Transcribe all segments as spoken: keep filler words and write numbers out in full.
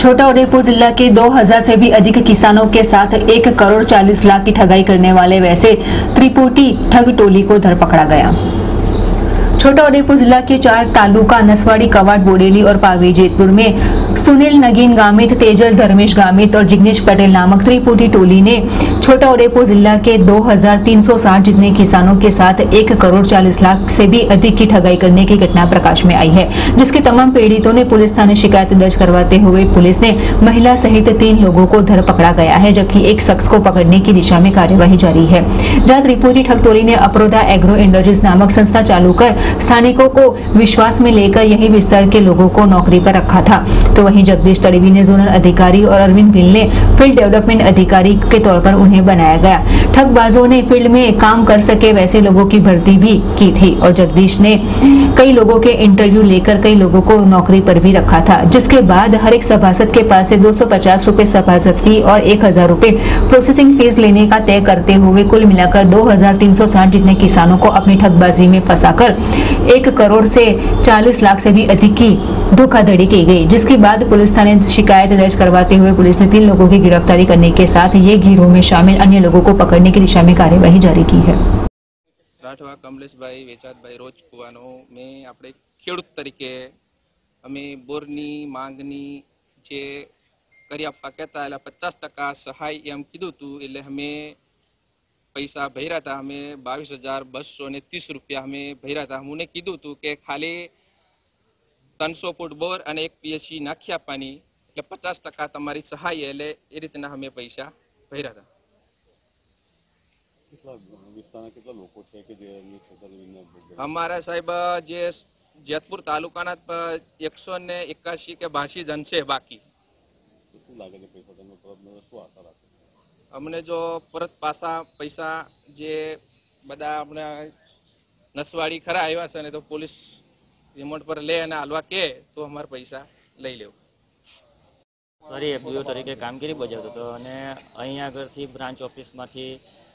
छोटाउदेपुर जिला के दो हज़ार से भी अधिक किसानों के साथ एक करोड़ चालीस लाख की ठगाई करने वाले वैसे त्रिपुटी ठग टोली को धर पकड़ा गया। छोटाउदेपुर जिला के चार तालुका नसवाड़ी, कवाट, बोडेली और पावी जेतपुर में सुनील नगीन गामित, तेजल धर्मेश गामित और जिग्नेश पटेल नामक त्रिपुटी टोली ने छोटाउदेपुर जिला के दो हज़ार तीन सौ साठ जितने किसानों के साथ एक करोड़ चालीस लाख से भी अधिक की ठगाई करने की घटना प्रकाश में आई है, जिसके तमाम पीड़ितों ने पुलिस थाने शिकायत दर्ज करवाते हुए पुलिस ने महिला सहित तीन लोगों को धर पकड़ा गया है, जबकि एक शख्स को पकड़ने की दिशा में कार्यवाही जारी है। जहां त्रिपुटी ठग टोली ने अप्रोदा एग्रो इंडस्ट्रीज नामक संस्था चालू कर स्थानिकों को विश्वास में लेकर यही विस्तार के लोगों को नौकरी पर रखा था, तो वहीं जगदीश तड़वी ने जोनल अधिकारी और अरविंद बिल ने फील्ड डेवलपमेंट अधिकारी के तौर पर उन्हें बनाया गया। ठगबाजों ने फील्ड में काम कर सके वैसे लोगों की भर्ती भी की थी और जगदीश ने कई लोगों के इंटरव्यू लेकर कई लोगों को नौकरी पर भी रखा था, जिसके बाद हर एक सभासद के पास से दो सौ पचास रूपए सभासद फी और एक हजार रूपए प्रोसेसिंग फीस लेने का तय करते हुए कुल मिलाकर दो हजार तीन सौ साठ जितने किसानों को अपनी ठगबाजी में फंसाकर एक करोड़ से चालीस लाख से भी अधिक की धोखाधड़ी की गई, जिसके बाद पुलिस थाने शिकायत दर्ज करवाते हुए पुलिस ने तीन लोगों की गिरफ्तारी करने के साथ ये गिरोह में शामिल अन्य लोगों को पकड़ने की दिशा में कार्यवाही जारी की है। राठवा कमलेशभाई वेचातभाई रोजकुવાનો में આપણે ખેડૂત તરીકે અમે બોરની માંગની જે કરી આપવા કહેતા એટલે પચાસ ટકા સહાય એમ કીધું હતું, એટલે અમે પૈસા ભર્યા હતા। અમે બાવીસ હજાર બસો ને ત્રીસ રૂપિયા અમે ભર્યા હતા। મને કીધું હતું કે ખાલી ત્રણસો ફૂટ બોર અને એક પીએચસી નાખી આપવાની, એટલે પચાસ ટકા તમારી સહાય, એટલે એ રીતના અમે પૈસા ભર્યા હતા। અમારા સાહેબ જે જેતપુર તાલુકાના એકસો ને એકાશી કે બાસી જન છે બાકી। અમને જો પરત પાછા પૈસા જે બધા આપણે નસવાડી ખરા આવ્યા છે ને તો પોલીસ રિમોટ પર લે અને હાલવા કે તો અમારા પૈસા લઈ લેવું। સરી એફડીઓ તરીકે કામગીરી બજાવતો હતો અને અહીંયા આગળથી બ્રાન્ચ ઓફિસમાંથી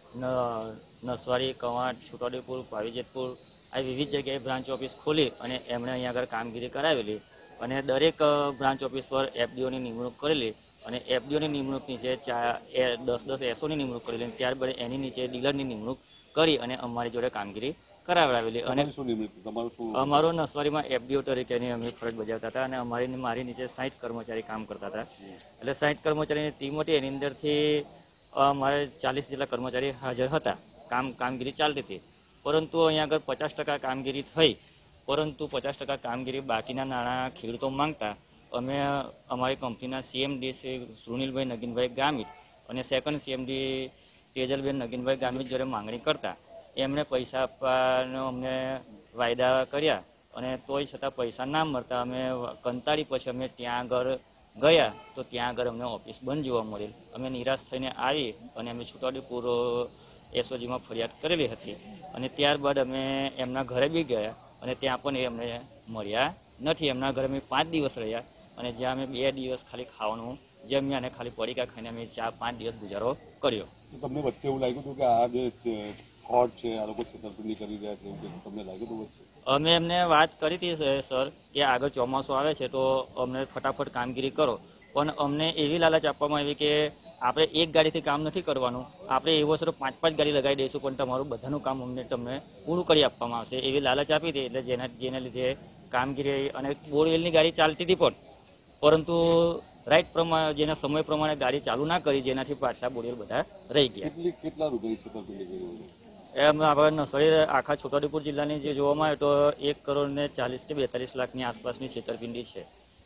નસવાડી, કવાંટ, છોટાઉદેપુર, પાવી જેતપુર આ વિવિધ જગ્યાએ બ્રાન્ચ ઓફિસ ખોલી અને એમણે અહીંયા આગળ કામગીરી કરાવેલી અને દરેક બ્રાન્ચ ઓફિસ પર એફડીઓની નિમણૂક કરેલી અને એફડીઓની નિમણૂક નીચે ચાર દસ દસ એસઓની નિમણૂક કરેલી, ત્યારબાદ એની નીચે ડીલરની નિમણૂક કરી અને અમારી જોડે કામગીરી કરાવડાવેલી। અને અમારો નસવાડીમાં એફડીઓ તરીકેની અમે ફરજ બજાવતા હતા અને અમારી મારી નીચે સાઠ કર્મચારી કામ કરતા હતા। એટલે સાઠ કર્મચારીની ટીમ હતી, એની અંદરથી અમારે ચાલીસ જેટલા કર્મચારી હાજર હતા, કામ કામગીરી ચાલતી હતી। પરંતુ અહીંયા આગળ પચાસ ટકા કામગીરી થઈ, પરંતુ પચાસ ટકા કામગીરી બાકીના નાણાં ખેડૂતો માંગતા અમે અમારી કંપનીના સીએમડી શ્રી સુનિલભાઈ નગીનભાઈ ગામિત અને સેકન્ડ સીએમડી તેજલબેન નગીનભાઈ ગામિત જોડે માંગણી કરતા એમણે પૈસા આપવાનો અમને વાયદા કર્યા અને તોય છતાં પૈસા ના મળતા અમે કંટાળી પછી અમે ત્યાં આગળ ગયા તો ત્યાં આગળ અમને ઓફિસ બંધ જોવા મળેલ। અમે નિરાશ થઈને આવી અને અમે છોટાઉદેપુર એસઓજીમાં ફરિયાદ કરેલી હતી અને ત્યારબાદ અમે એમના ઘરે બી ગયા અને ત્યાં પણ એ અમને મળ્યા નથી। એમના ઘરે અમે પાંચ દિવસ રહ્યા અને જ્યાં અમે બે દિવસ ખાલી ખાવાનું જમ્યા અને ખાલી પડીકા ખાઈને અમે ચાર પાંચ દિવસ ગુજારો કર્યો। તમને વચ્ચે એવું લાગ્યું હતું કે આ જે ફ્રોડ છે, આ લોકો છેતરપિંડી કરી રહ્યા છે, તમને લાગ્યું હતું વચ્ચે? અમે એમને વાત કરી હતી સર કે આગળ ચોમાસું આવે છે તો અમને ફટાફટ કામગીરી કરો, પણ અમને એવી લાલચ આપવામાં આવી કે આપણે એક ગાડીથી કામ નથી કરવાનું, આપણે એવો સર પાંચ પાંચ ગાડી લગાવી દઈશું પણ તમારું બધાનું કામ અમને તમને પૂરું કરી આપવામાં આવશે, એવી લાલચ આપી હતી। એટલે જેના જેના લીધે કામગીરી અને બોરવેલની ગાડી ચાલતી હતી પણ પરંતુ રાઈટ પ્રમાણે જેના સમય પ્રમાણે ગાડી ચાલુ ના કરી, જેનાથી પાછલા બોરવેલ બધા રહી ગયા। કેટલા રૂપિયા છેતરપિંડી કરી? એમ આપણે નસવાડી આખા છોટાઉદેપુર જિલ્લાની જે જોવામાં આવે તો એક કરોડ ને ચાલીસ કે બેતાલીસ લાખની આસપાસની છેતરપિંડી છે।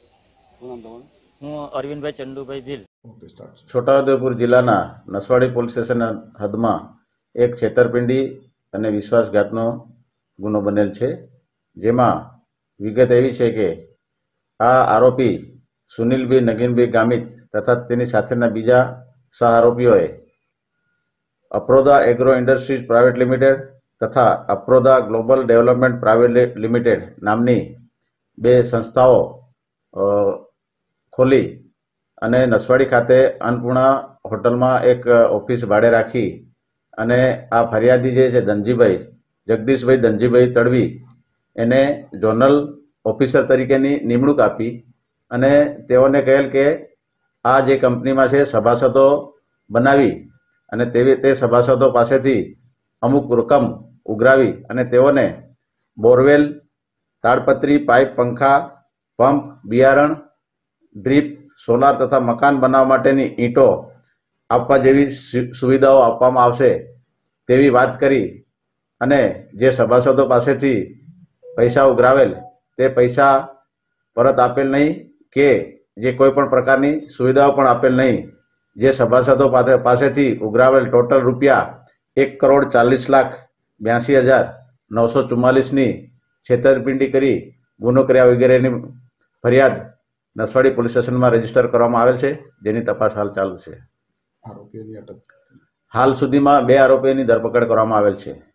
હું અરવિંદભાઈ ચંદુભાઈ ભીલ। છોટાઉદેપુર જિલ્લાના નસવાડી પોલીસ સ્ટેશનના હદમાં એક છેતરપિંડી અને વિશ્વાસઘાતનો ગુનો બનેલ છે, જેમાં વિગત એવી છે કે આ આરોપી સુનિલભાઈ નગીનભાઈ ગામિત તથા તેની સાથેના બીજા સહ આરોપીઓએ Aproda agro industries private limited તથા Aproda global development private limited નામની બે સંસ્થાઓ ખોલી અને નસવાડી ખાતે અન્નપૂર્ણા હોટલમાં એક ઓફિસ ભાડે રાખી અને આ ફરિયાદી જે છે ધનજીભાઈ જગદીશભાઈ ધનજીભાઈ તડવી એને ઝોનલ ઓફિસર તરીકેની નિમણૂક આપી અને તેઓને કહેલ કે આ જે કંપનીમાં છે સભાસદો બનાવી અને તેવી તે સભાસદો પાસેથી અમુક રકમ ઉઘરાવી અને તેઓને બોરવેલ, તાડપત્રી, પાઇપ, પંખા, પંપ, બિયારણ, ડ્રીપ, સોલાર તથા મકાન બનાવવા માટેની ઈંટો આપવા જેવી સુવિધાઓ આપવામાં આવશે તેવી વાત કરી અને જે સભાસદો પાસેથી પૈસા ઉઘરાવેલ તે પૈસા પરત આપેલ નહીં કે જે કોઈ પણ પ્રકારની સુવિધાઓ પણ આપેલ નહીં. જે સભાસદો પાસેથી ઉઘરાવેલ ટોટલ રૂપિયા એક કરોડ ચાલીસ લાખ બ્યાસી હજાર નવસો ચુમ્માલીસની છેતરપિંડી કરી ગુનો કર્યા વગેરેની ફરિયાદ નસવાડી પોલીસ સ્ટેશનમાં રજીસ્ટર કરવામાં આવેલ છે, જેની તપાસ હાલ ચાલુ છે. હાલ સુધીમાં બે આરોપીઓની ધરપકડ કરવામાં આવેલ છે.